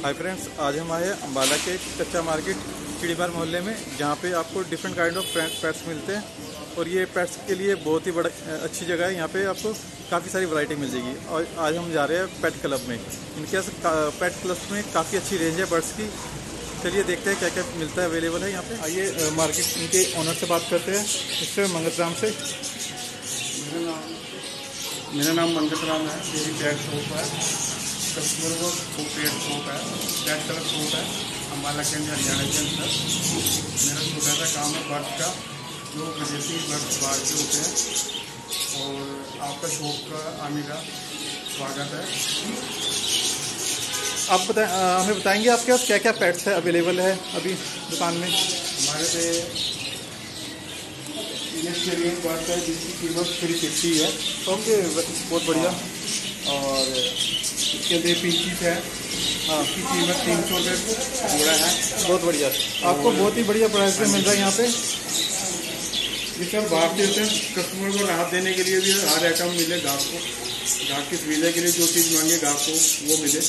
Hi friends, आज हम आए हैं अम्बाला के कच्चा मार्केट चिड़ीमार मोहल्ले में, जहाँ पे आपको डिफरेंट काइंड ऑफ पेट्स मिलते हैं। और ये पेट्स के लिए बहुत ही बड़ा अच्छी जगह है। यहाँ पे आपको काफ़ी सारी वैरायटी मिल जाएगी। और आज हम जा रहे हैं पेट क्लब में। इनके पास पेट क्लब में काफ़ी अच्छी रेंज है बर्ड्स की। चलिए देखते हैं क्या क्या मिलता है, अवेलेबल है यहाँ पे। आइए मार्केट इनके ऑनर से बात करते हैं, मिस्टर मंगतराम से। मेरा नाम मंगतराम है। मेरी पेट शॉप है, कस्टमर को पेट शॉप है, पेट क्लब शॉप है अम्बाला के अंदर, हरियाणा के अंदर। मेरा छोटा सा काम है बर्ड का, जो विदेशी बर्ड बाहर के होते हैं। और आपका शॉप का आने का स्वागत है। आप हमें बताएंगे आपके पास क्या क्या पेट्स है अवेलेबल है अभी दुकान में? हमारे पे इंग्लिश बर्ड है जिसकी कीमत 350 है। ओके, बहुत बढ़िया। और इसके लिए पीसीस है, इसकी कीमत 300 रुपये जोड़ा है। बहुत बढ़िया, आपको बहुत ही बढ़िया प्राइस में मिल रहा है यहाँ पे। ये सब बाहर से होते हैं, कस्टमर को राहत देने के लिए भी हर आइटम मिले ग्राहक को। ग्राहक की सुविधा के लिए जो चीज़ मांगे ग्राहक को वो मिले।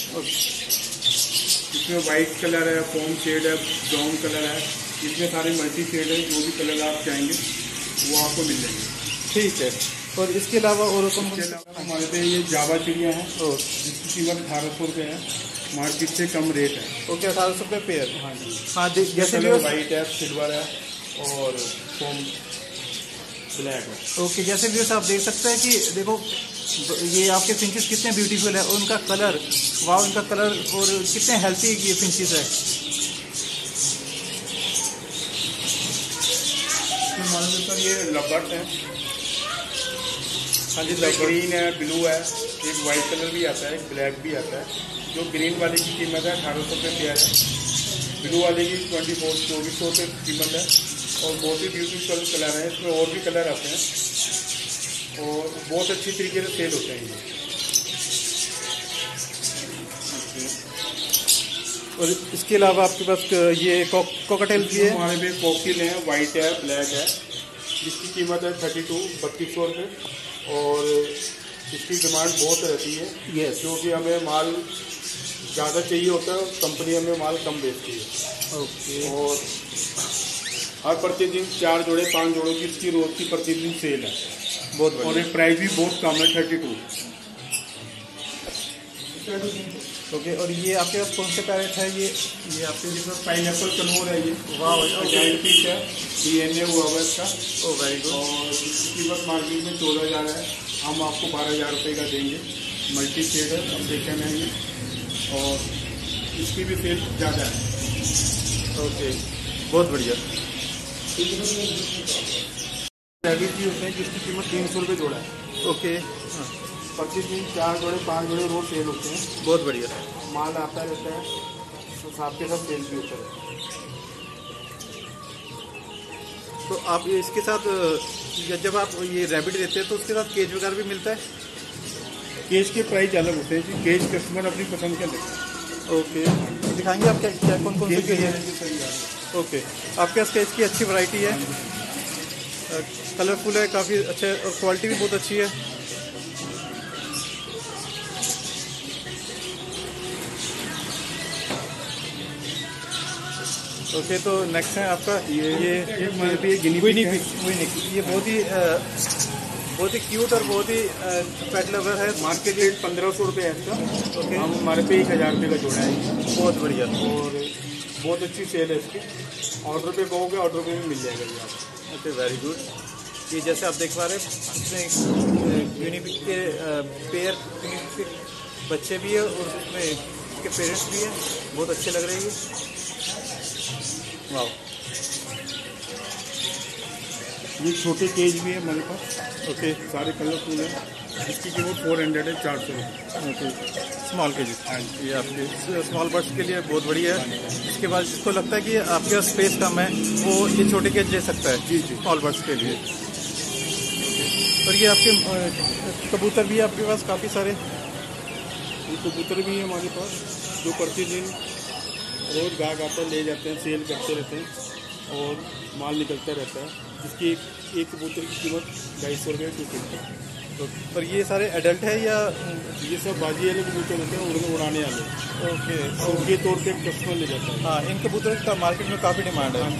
इसमें वाइट कलर है, फोम शेड है, ब्राउन कलर है, इसमें सारे मल्टी शेड है। जो भी कलर आप चाहेंगे वो आपको मिल जाएंगे। ठीक है। और इसके अलावा और कौन कौन? हमारे पे ये जावा चिड़िया है, जिसकी कीमत 1800 रुपये है। मार्केट से कम रेट है। ओके, 1800 रुपये पेयर। हाँ जी। हाँ, जैसे भी वाइट है, सिल्वर है और फोम ब्लैक है। ओके, जैसे भी आप देख सकते हैं कि देखो ये आपके फिंचेस कितने ब्यूटीफुल है, और उनका कलर, वाह, उनका कलर, और कितने हेल्थी ये फिंचेस है। हमारे ऊपर ये लबर्ट है। हाँ जी, ग्रीन है, ब्लू है, एक वाइट कलर भी आता है, एक ब्लैक भी आता है। जो ग्रीन वाले की कीमत है 1800 रुपये पेयर है। ब्लू वाले की 2400 रुपये कीमत है। और बहुत ही ब्यूटीफुल कलर है, इसमें और भी कलर आते हैं और बहुत अच्छी तरीके से सेल होते हैं ये। और इसके अलावा आपके पास ये कॉकटेल भी है। हमारे पे कॉकटेल है, वाइट है, ब्लैक है, जिसकी कीमत है 3200 रुपये। और इसकी डिमांड बहुत रहती है। यस, क्योंकि हमें माल ज़्यादा चाहिए होता है, कंपनी हमें माल कम बेचती है। ओके। और हर प्रतिदिन 4 जोड़े 5 जोड़ों की इसकी रोज की प्रतिदिन सेल है। बहुत बढ़िया। और एक प्राइस भी बहुत कम है, 32। ओके, और ये आपके पास कौन से पैरेट है? ये आपके जिसमें पाइनएप्पल कनोर है, ये वाह, जाइंट पीस है, DNA हुआ हुआ इसका। Oh very good. और इसकी कीमत मार्केट में 14,000 है, हम आपको 12,000 रुपये का देंगे। मल्टी शेड है, अब देखें मैं ये। और इसकी भी सेल ज़्यादा है। ओके, बहुत बढ़िया। रैबिट भी होते हैं, जिसकी कीमत 300 रुपये जोड़ा है। ओके, प्रतिदिन 4 जोड़े 5 जोड़े रोज सेल होते हैं। बहुत बढ़िया। माल आता रहता है, तो साथ के साथ सेल भी होता है। तो आप इसके साथ जब आप ये रैबिट देते हैं तो उसके साथ केज वगैरह भी मिलता है? केज के प्राइस अलग होते हैं जी, केज कस्टमर अपनी पसंद के लेते हैं। ओके, दिखाएंगे आप क्या क्या कौन कौन से केज है? ओके, आपके पास केज की अच्छी वैरायटी है, कलरफुल है काफ़ी अच्छा, और क्वालिटी भी बहुत अच्छी है। ओके, तो नेक्स्ट है आपका ये हमारे पे गिनी पिग है। ये बहुत ही क्यूट और बहुत ही पेट लवर है। मार्केट रेट 1500 रुपये है इसका। ओके, हम हमारे पे 1000 रुपये का जोड़ा है। बहुत बढ़िया। और बहुत अच्छी सेल है इसकी। ऑर्डर पे कहोगे, ऑर्डर पे भी मिल जाएगा जी आपको। Okay, very good. ये जैसे आप देख पा रहे हैं, इसमें यूनिपिक के पेयर यूनिपिक बच्चे भी है, और उसमें इसके पेरेंट्स भी हैं। बहुत अच्छे लग रहे हैं। वाह, ये छोटे केज भी है हमारे पास। ओके, सारे कलरफुल है, इसकी कीमत 400 है, 400 रुपये। Okay, small cages. हाँ, ये आपके स्मॉल बर्ड्स के लिए बहुत बढ़िया है। इसके बाद जिसको लगता है कि आपके पास स्पेस कम है, वो ये छोटे केज ले सकता है। जी जी, स्मॉल बर्ड्स के लिए। और ये आपके कबूतर भी है आपके पास काफ़ी सारे? ये कबूतर भी है हमारे पास, जो प्रतिदिन रोज गाहक आते हैं, ले जाते हैं, सेल करते रहते हैं और माल निकलता रहता है। जिसकी एक कबूतर की कीमत 250 रुपये 250। और ये सारे एडल्ट है या? ये सब बाजी वाले कबूतर होते हैं, उड़ाने वाले। ओके। शौक के तौर पे कस्टमर ले जाता है। हाँ, इन कबूतरों का मार्केट में काफ़ी डिमांड है।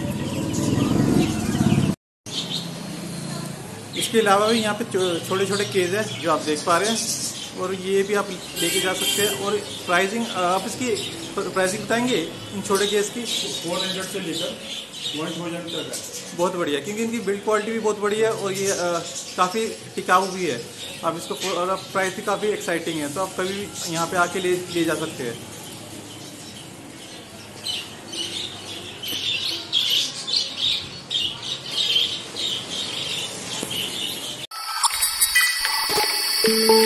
इसके अलावा भी यहाँ पे छोटे छोटे केज है जो आप देख पा रहे हैं, और ये भी आप लेके जा सकते हैं। और प्राइसिंग, आप इसकी प्राइसिंग बताएंगे इन छोटे केज की? 400 से लेकर 1000 तक है। बहुत बढ़िया, क्योंकि इनकी बिल्ड क्वालिटी भी बहुत बढ़िया है और ये काफ़ी टिकाऊ भी है। आप इसको, और प्राइस भी काफ़ी एक्साइटिंग है, तो आप कभी भी यहाँ पे आके ले जा सकते हैं।